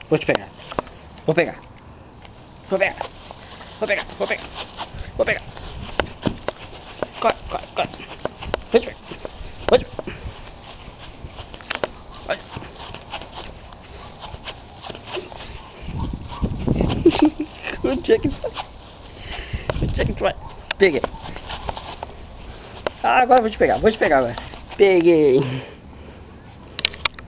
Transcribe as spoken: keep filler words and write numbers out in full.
Vou te pegar. Vou pegar. Vou pegar. Vou pegar. Vou pegar. Vou pegar. Corre, corre, corre. Vou te pegar. Vou te pegar. Vai. Onde é que vai? Onde é que vai? Peguei. Ah, agora eu vou te pegar. Vou te pegar agora. Peguei.